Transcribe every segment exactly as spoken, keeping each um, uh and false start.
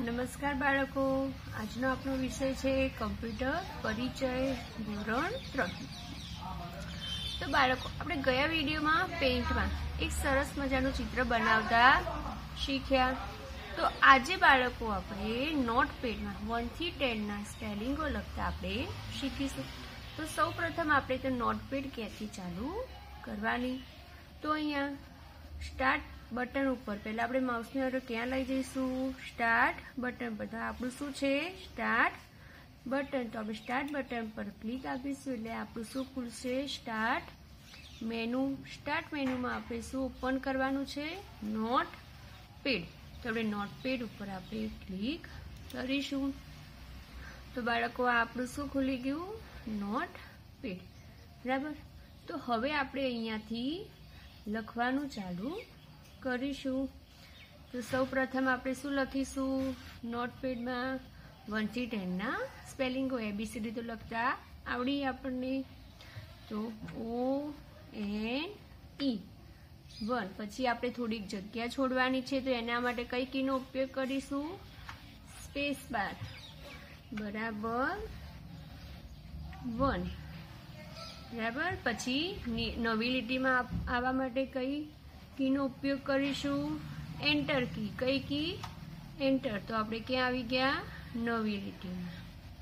નમસ્કાર બાળકો, આજનો આપણો વિષય છે કમ્પ્યુટર પરિચય ધોરણ ત્રણ. તો બાળકો, આપણે ગયા વિડીયોમાં પેઇન્ટમાં એક સરસ મજાનું ચિત્ર બનાવતા શીખ્યા. તો આજે બાળકો આપણે નોટપેડમાં વન થી ટેન ના સ્પેલિંગો લખતા આપણે શીખીશું. તો સૌ પ્રથમ આપણે તો નોટપેડ ક્યાંથી ચાલુ કરવાની. તો અહીંયા સ્ટાર્ટ બટન ઉપર પહેલા આપણે માઉસને હવે ક્યાં લઈ જઈશું? સ્ટાર્ટ બટન પર. તો આપણું શું છે? Start button. તો આપણે સ્ટાર્ટ બટન પર ક્લિક આપીશું એટલે આપણું શું ખુલશે? Start menu. સ્ટાર્ટ મેનુમાં આપણે શું ઓપન કરવાનું છે? નોટપેડ. તો આપણે નોટપેડ ઉપર આપણે ક્લિક કરીશું. તો બાળકો આ આપણું શું ખુલી ગયું? નોટપેડ. બરાબર. તો હવે આપણે અહીંયાથી લખવાનું ચાલુ કરીશું. તો સૌ પ્રથમ આપણે શું લખીશું? નોટપેડમાં વન થી ટેન ના સ્પેલિંગો એબીસીડી તો લખતા આવડી આપણને. તો ઓ એન ઈ વન. પછી આપણે થોડીક જગ્યા છોડવાની છે, તો એના માટે કઈ કીનો ઉપયોગ કરીશું? Space bar. બરાબર વન. બરાબર. પછી નવી લીટીમાં આવવા માટે કઈ કીનો ઉપયોગ કરીશું? Enter key. કઈ કી? એન્ટર. તો આપણે ક્યાં આવી ગયા? નવી લીટીમાં.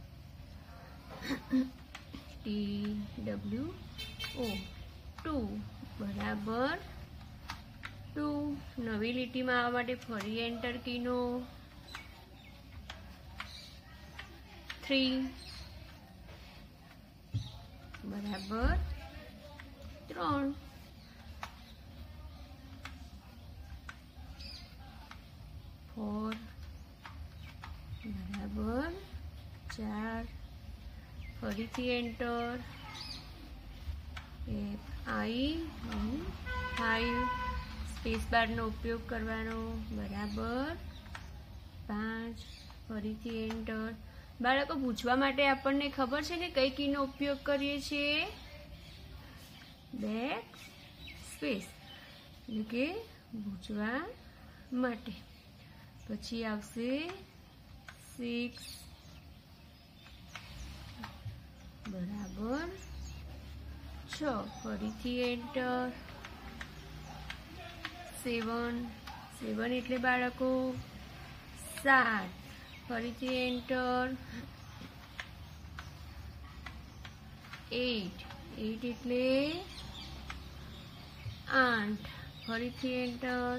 T W O two. બરાબર ટુ. નવી લીટીમાં આવવા માટે ફરી એન્ટર કીનો. થ્રી. બરાબર ત્રણ. ફોર. બરાબર ચાર. ફરીથી enter. F I five. Space બારનો ઉપયોગ કરવાનો. બરાબર પાંચ. ફરીથી એન્ટર. બાળકો, પૂછવા માટે આપણને ખબર છે ને કઈ કીનો ઉપયોગ કરીએ છીએ? બેક સ્પેસ, એટલે કે પૂછવા માટે. પછી આવશે સિક્સ. બરાબર છ. ફરીથી એન્ટર. સેવન. સેવન એટલે બાળકો સાત. ફરીથી એન્ટર. એટ. એટ એટલે આઠ. ફરીથી એન્ટર.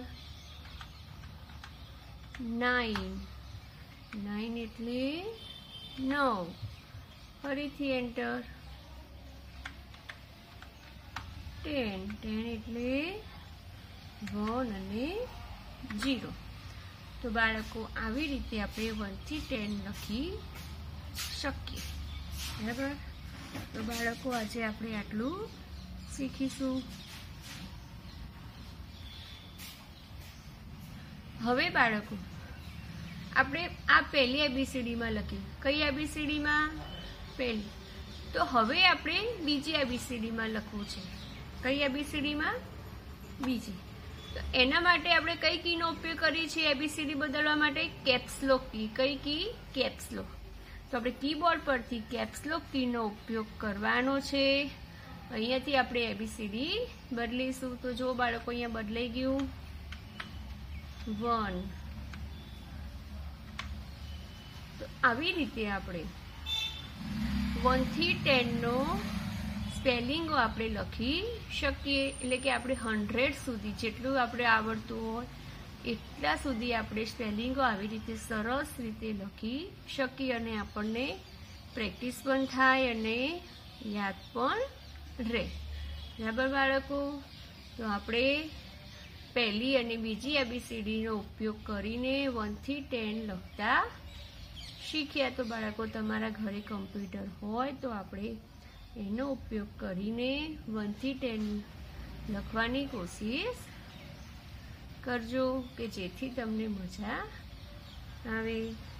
નાઇન. નાઇન એટલે નવ. ફરીથી એન્ટર. ટેન. ટેન એટલે વન અને ઝીરો. તો બાળકો, આવી રીતે આપણે વન થી ટેન લખી શકીએ. બરાબર. તો બાળકો, આજે આપણે આટલું શીખીશું. હવે બાળકો, આપણે આ પહેલી એબીસીડીમાં લખી. કઈ એબીસીડીમાં? પહેલી. તો હવે આપણે બીજી એબીસીડીમાં લખવું છે. કઈ એબીસીડીમાં? બીજી. તો એના માટે આપણે કઈ કીનો ઉપયોગ કરીએ છીએ એબીસીડી બદલવા માટે? Caps lock key. કઈ કી? કેપ્સલોક. તો આપણે કીબોર્ડ પરથી કેપ્સલોક કીનો ઉપયોગ કરવાનો છે. અહીંયાથી આપણે એબીસીડી બદલીશું. તો જો બાળકો, અહીંયા બદલાઈ ગયું. વન. તો આવી રીતે આપણે વન થી ટેન નો સ્પેલિંગો આપણે લખી શકીએ. એટલે કે આપણે હંડ્રેડ સુધી જેટલું આપણે આવડતું હોય એટલા સુધી આપણે સ્પેલિંગો આવી રીતે સરસ રીતે લખી શકીએ અને આપણને પ્રેક્ટિસ પણ થાય અને યાદ પણ રહે. બરાબર બાળકો. તો આપણે પહેલી અને બીજી એબીસીડીનો ઉપયોગ કરીને વન થી ટેન લખતા શીખ્યા. તો બાળકો, તમારા ઘરે કમ્પ્યુટર હોય તો આપણે એનો ઉપયોગ કરીને વન થી ટેન લખવાની કોશિશ કરજો કે જેથી તમને મજા આવે.